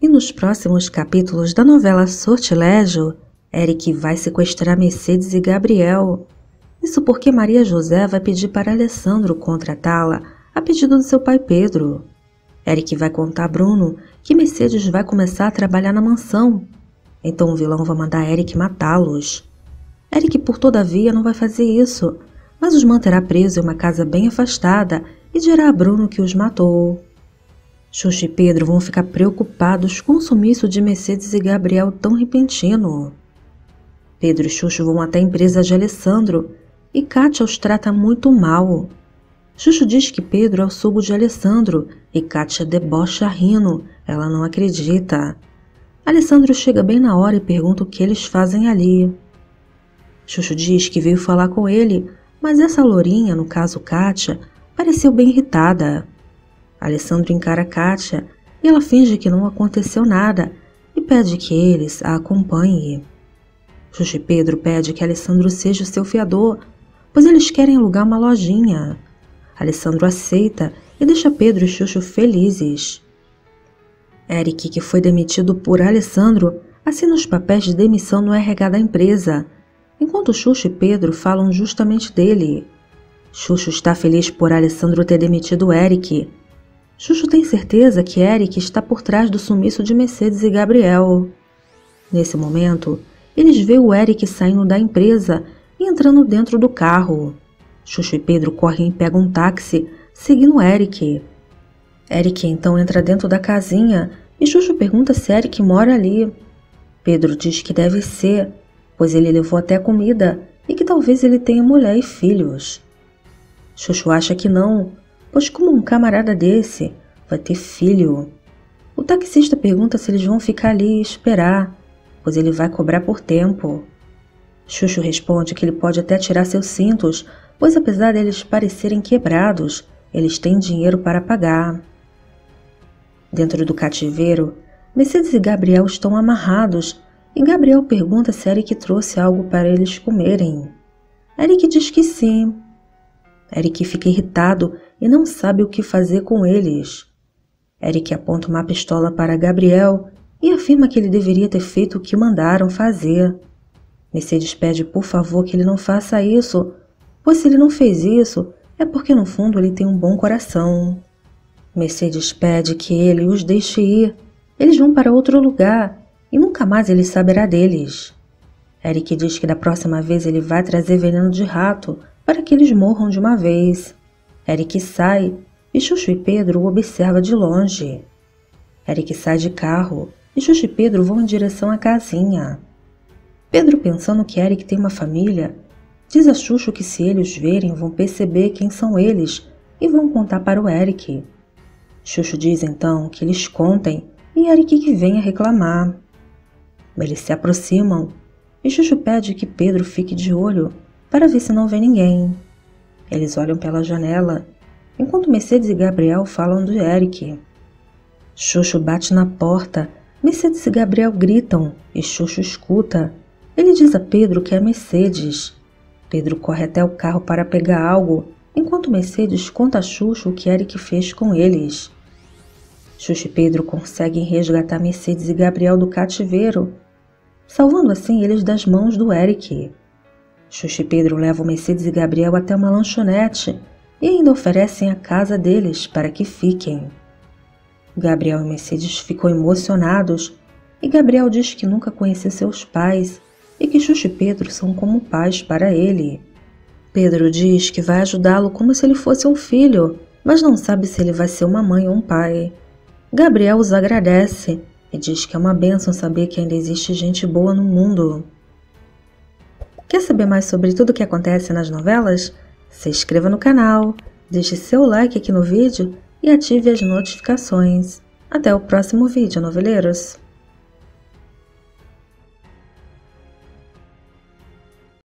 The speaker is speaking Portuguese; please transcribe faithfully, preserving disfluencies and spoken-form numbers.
E nos próximos capítulos da novela Sortilégio, Eric vai sequestrar Mercedes e Gabriel. Isso porque Maria José vai pedir para Alessandro contratá-la a pedido do seu pai Pedro. Eric vai contar a Bruno que Mercedes vai começar a trabalhar na mansão. Então o vilão vai mandar Eric matá-los. Eric, por todavia, não vai fazer isso, mas os manterá presos em uma casa bem afastada e dirá a Bruno que os matou. Xuxa e Pedro vão ficar preocupados com o sumiço de Mercedes e Gabriel tão repentino. Pedro e Xuxa vão até a empresa de Alessandro e Kátia os trata muito mal. Xuxa diz que Pedro é o sogro de Alessandro e Kátia debocha rindo, ela não acredita. Alessandro chega bem na hora e pergunta o que eles fazem ali. Xuxa diz que veio falar com ele, mas essa lourinha, no caso Kátia, pareceu bem irritada. Alessandro encara Kátia e ela finge que não aconteceu nada e pede que eles a acompanhem. Xuxa e Pedro pede que Alessandro seja o seu fiador, pois eles querem alugar uma lojinha. Alessandro aceita e deixa Pedro e Xuxa felizes. Eric, que foi demitido por Alessandro, assina os papéis de demissão no R H da empresa, enquanto Xuxa e Pedro falam justamente dele. Xuxa está feliz por Alessandro ter demitido Eric. Xuxa tem certeza que Eric está por trás do sumiço de Mercedes e Gabriel. Nesse momento, eles veem o Eric saindo da empresa e entrando dentro do carro. Xuxa e Pedro correm e pegam um táxi, seguindo Eric. Eric então entra dentro da casinha e Xuxa pergunta se Eric mora ali. Pedro diz que deve ser, pois ele levou até comida e que talvez ele tenha mulher e filhos. Xuxa acha que não, pois como um camarada desse vai ter filho? O taxista pergunta se eles vão ficar ali e esperar, pois ele vai cobrar por tempo. Xuxa responde que ele pode até tirar seus cintos, pois apesar deles parecerem quebrados, eles têm dinheiro para pagar. Dentro do cativeiro, Mercedes e Gabriel estão amarrados e Gabriel pergunta se Eric trouxe algo para eles comerem. Eric diz que sim. Eric fica irritado e não sabe o que fazer com eles. Eric aponta uma pistola para Gabriel e afirma que ele deveria ter feito o que mandaram fazer. Mercedes pede por favor que ele não faça isso, pois se ele não fez isso, é porque no fundo ele tem um bom coração. Mercedes pede que ele os deixe ir. Eles vão para outro lugar e nunca mais ele saberá deles. Eric diz que da próxima vez ele vai trazer veneno de rato para que eles morram de uma vez. Eric sai e Xuxa e Pedro o observam de longe. Eric sai de carro e Xuxa e Pedro vão em direção à casinha. Pedro, pensando que Eric tem uma família, diz a Xuxa que se eles verem vão perceber quem são eles e vão contar para o Eric. Xuxa diz então que eles contem e Eric que venha reclamar. Eles se aproximam e Xuxa pede que Pedro fique de olho para ver se não vê ninguém. Eles olham pela janela, enquanto Mercedes e Gabriel falam de Eric. Xuxa bate na porta, Mercedes e Gabriel gritam e Xuxa escuta. Ele diz a Pedro que é Mercedes. Pedro corre até o carro para pegar algo, enquanto Mercedes conta a Xuxa o que Eric fez com eles. Xuxa e Pedro conseguem resgatar Mercedes e Gabriel do cativeiro, salvando assim eles das mãos do Eric. Xuxa e Pedro levam Mercedes e Gabriel até uma lanchonete e ainda oferecem a casa deles para que fiquem. Gabriel e Mercedes ficam emocionados e Gabriel diz que nunca conheceu seus pais e que Xuxa e Pedro são como pais para ele. Pedro diz que vai ajudá-lo como se ele fosse um filho, mas não sabe se ele vai ser uma mãe ou um pai. Gabriel os agradece e diz que é uma bênção saber que ainda existe gente boa no mundo. Quer saber mais sobre tudo o que acontece nas novelas? Se inscreva no canal, deixe seu like aqui no vídeo e ative as notificações. Até o próximo vídeo, noveleiros!